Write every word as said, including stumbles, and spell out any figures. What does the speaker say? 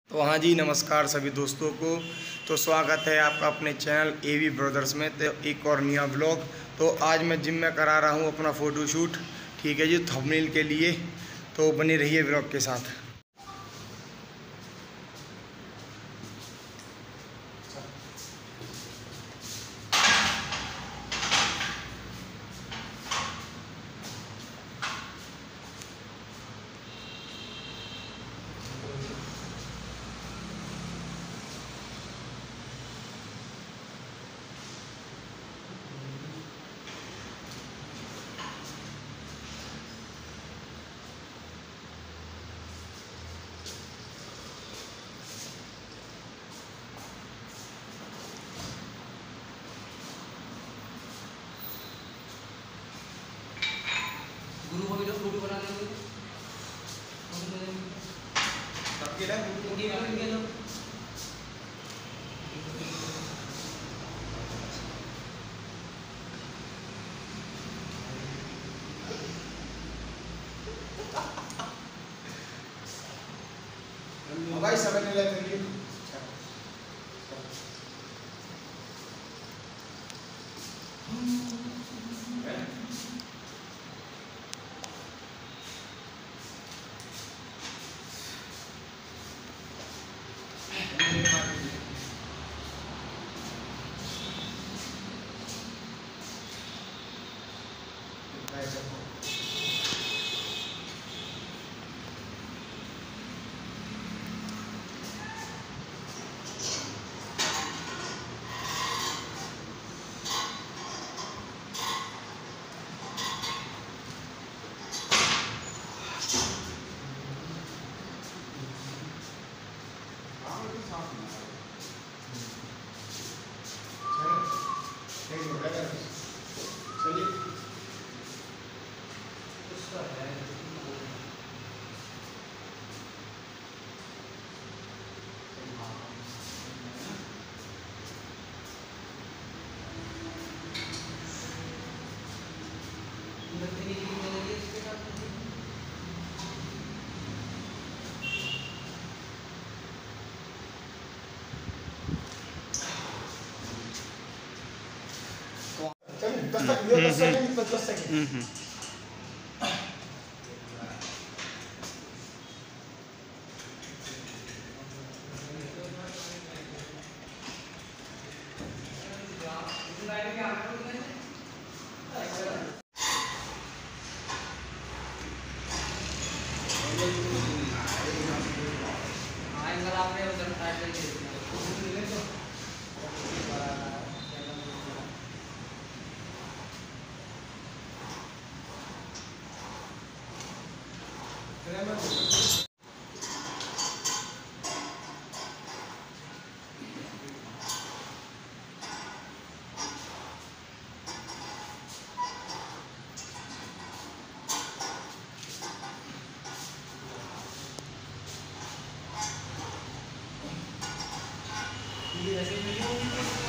तो हाँ जी, नमस्कार सभी दोस्तों को। तो स्वागत है आपका अपने चैनल एवी ब्रदर्स में। तो एक और नया ब्लॉग। तो आज मैं जिम में करा रहा हूँ अपना फ़ोटोशूट, ठीक है जी, थंबनेल के लिए। तो बने रहिए ब्लॉग के साथ। गुरु को भी लोग फोटो बना लेंगे सबके लिए गुरु के लिए लोग भाई सब ने ले करिए। दस सेकंड दस सेकंड ये ऐसे वीडियो